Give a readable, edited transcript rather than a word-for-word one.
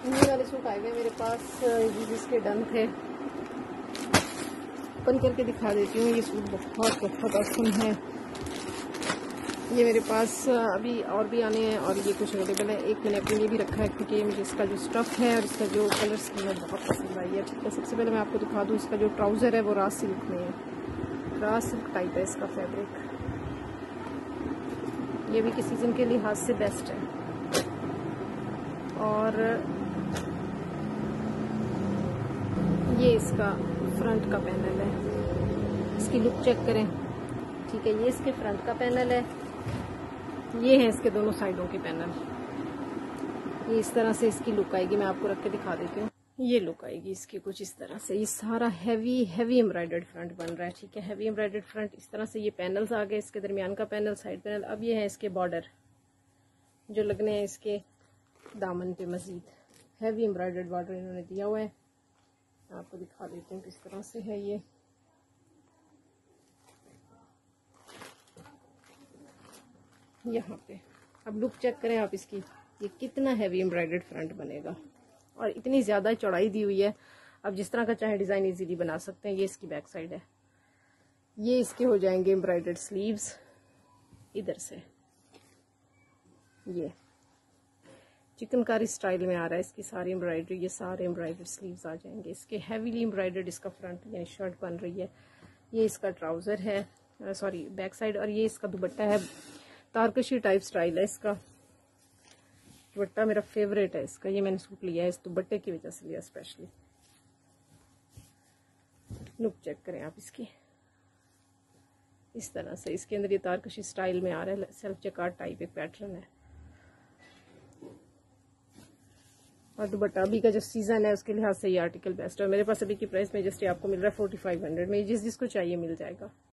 ये वाले सूट आए हुए मेरे पास, जिसके डन थे। ओपन करके दिखा देती हूँ। ये सूट बहुत बहुत औसम है। ये मेरे पास अभी और भी आने हैं और ये कुछ अवेलेबल है। एक मैंने अपने लिए भी रखा है क्योंकि मुझे इसका जो स्टफ़ है और इसका जो कलर स्कीम है बहुत पसंद आई है। तो सबसे पहले मैं आपको दिखा दूँ, इसका जो ट्राउज़र है वो रा सिल्क में है। रा सिल्क टाइप है इसका फैब्रिक। ये भी किसी सीज़न के लिहाज से बेस्ट है। और ये इसका फ्रंट का पैनल है। इसकी लुक चेक करें। ठीक है, ये इसके फ्रंट का पैनल है। ये है इसके दोनों साइडों के पैनल। ये इस तरह से इसकी लुक आएगी। मैं आपको रख के दिखा देती हूँ। ये लुक आएगी इसकी कुछ इस तरह से। ये सारा हैवी एम्ब्रॉयडर्ड फ्रंट बन रहा है। ठीक है, हैवी एम्ब्रॉयडर्ड फ्रंट इस तरह से। ये पैनल्स आ गए, इसके दरमियान का पैनल, साइड पैनल। अब ये है इसके बॉर्डर जो लगने हैं इसके दामन पे। मजीद हैवी एम्ब्रॉयडर्ड बॉर्डर इन्होंने दिया हुआ है। मैं आपको दिखा देती हूँ किस तरह से है ये। यहाँ पे अब लुक चेक करें आप इसकी। ये कितना हैवी एम्ब्रॉयडर्ड फ्रंट बनेगा और इतनी ज़्यादा चौड़ाई दी हुई है। अब जिस तरह का चाहे डिज़ाइन इजीली बना सकते हैं। ये इसकी बैक साइड है। ये इसके हो जाएंगे एम्ब्रॉयडर्ड स्लीव्स इधर से। ये चिकनकारी स्टाइल में आ रहा है इसकी सारी एम्ब्रॉयडरी। ये सारे एम्ब्रॉयडर्ड स्लीव्स आ जाएंगे इसके। हैवीली एम्ब्रॉयडर्ड इसका फ्रंट यानी शर्ट बन रही है। ये इसका ट्राउज़र है, सॉरी बैक साइड। और ये इसका दुपट्टा है। तारकशी टाइप स्टाइल है इसका। दुपट्टा मेरा फेवरेट है इसका। ये मैंने सूट लिया है इस दुपट्टे की वजह से लिया स्पेशली। लुक चेक करें आप इसकी। इस तरह से इसके अंदर ये तारकशी स्टाइल में आ रहा है। सेल्फ जकार्ड टाइप एक पैटर्न है। और दुपट्टा अभी का जो सीजन है उसके लिहाज से ये आर्टिकल बेस्ट है। मेरे पास अभी की प्राइस में जस्ट आपको मिल रहा है 4500 में। जिसको चाहिए मिल जाएगा।